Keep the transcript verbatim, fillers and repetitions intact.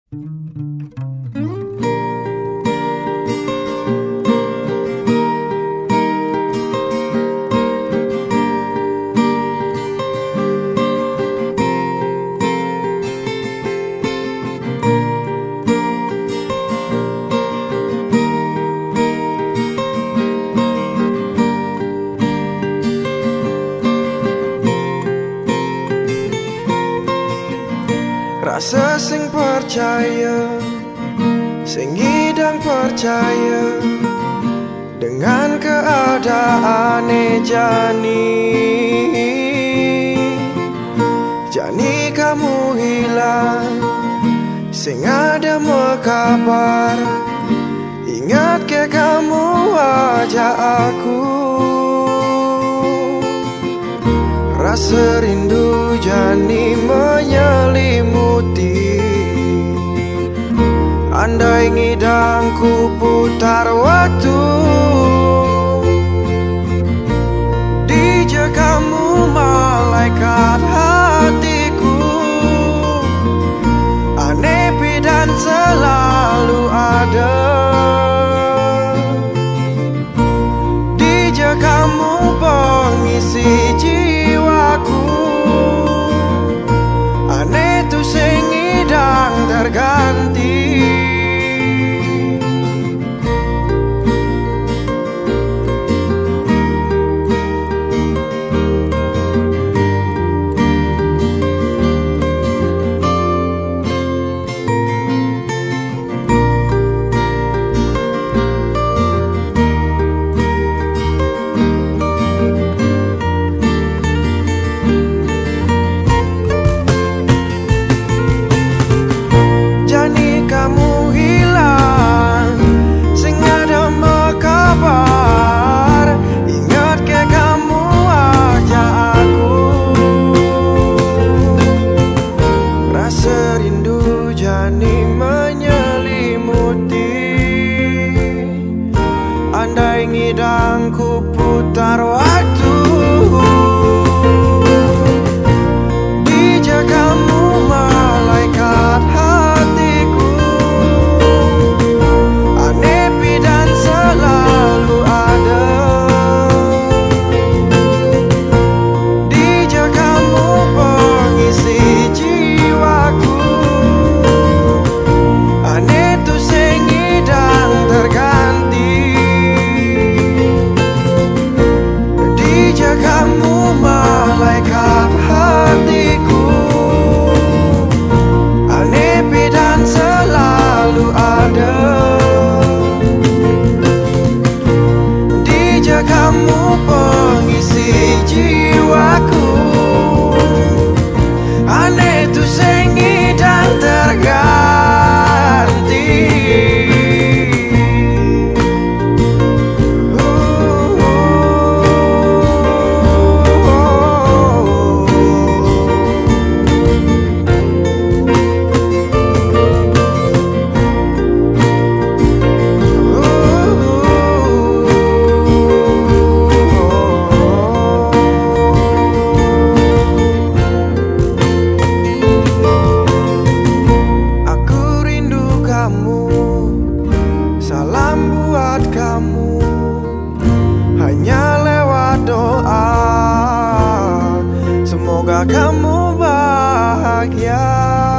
Rasa sing percaya, sing ngidang percaya dengan keadaane Jani. Jani kamu hilang, sing ada mau kabar. Ingat ke kamu ajak aku. Rasa rindu Jani menyelimuti. Andai ngidangku putar waktu, dijak kamu malaikat hatiku. Aneh dan selalu ada. Dijak kamu pengisi jiwaku. Aneh tuh sing ngidang terganti. Andai ngidangku putar waktu, dijak kamu malaikat hatiku. Aneh dan selalu ada. Dijak kamu pengisi jiwaku. Aneh tuh sing ngidang terganti. Kamu malaikat hatiku. Aneh dan selalu ada. Dijak kamu pengisi jiwaku. Aneh tuh sing ngidang terganti. Salam buat kamu, hanya lewat doa. Semoga kamu bahagia.